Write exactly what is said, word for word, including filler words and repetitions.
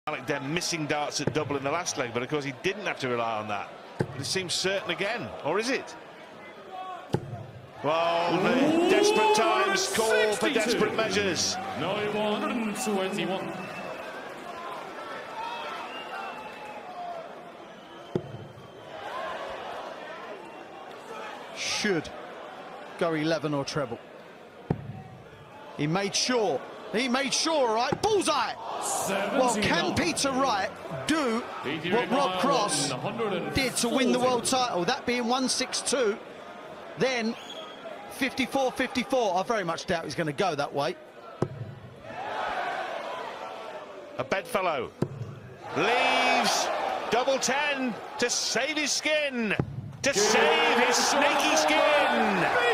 Alec then missing darts at double in the last leg, but of course he didn't have to rely on that. But it seems certain again, or is it? Well, the desperate times call for desperate measures. ninety-one twenty-one. Should go eleven or treble. He made sure. He made sure, right? Bullseye! Well, can Peter Wright do what Rob Cross did to win the world title? That being one sixty-two, then fifty-four fifty-four. I very much doubt he's going to go that way. A bedfellow leaves double ten to save his skin, to save his snaky skin.